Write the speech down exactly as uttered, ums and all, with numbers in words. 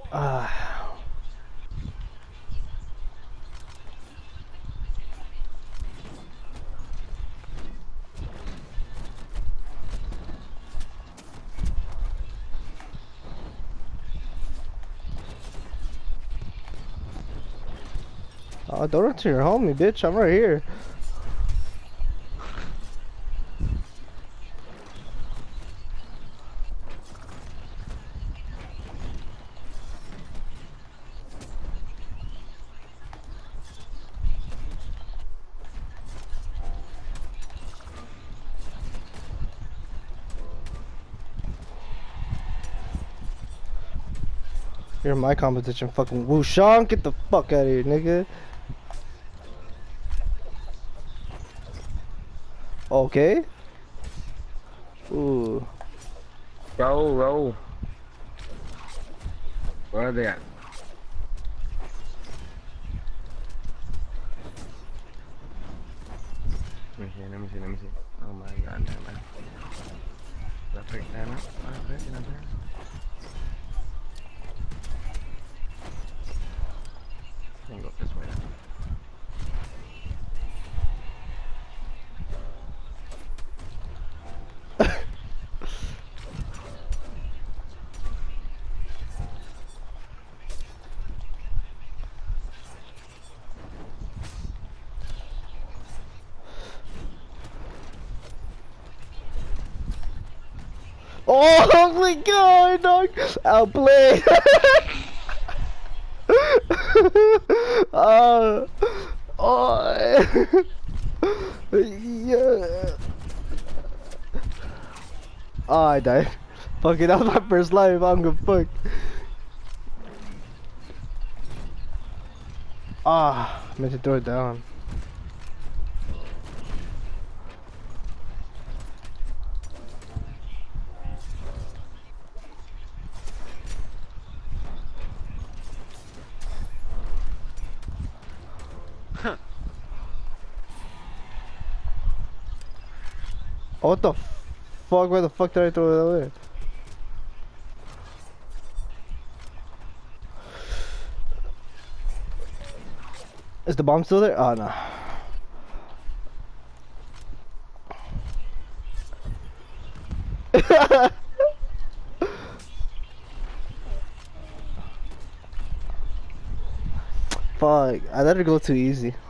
Ah. Oh, don't run to your homie, bitch. I'm right here. You're my competition, fucking Wushan. Get the fuck out of here, nigga. Okay. Ooh. Roll, roll. Where are they at? Let me see, let me see, let me see. Oh my god, damn man. Did I pick that up? I picked it up there. I can go this way. Oh my god, dog! Outplayed! uh, oh, yeah. Oh, I died. Fuck it, that was my first life. I'm gonna fuck. Ah, I meant to throw it down. Oh, what the fuck? Where the fuck did I throw it away? Is the bomb still there? Oh no. Fuck, I let it go too easy.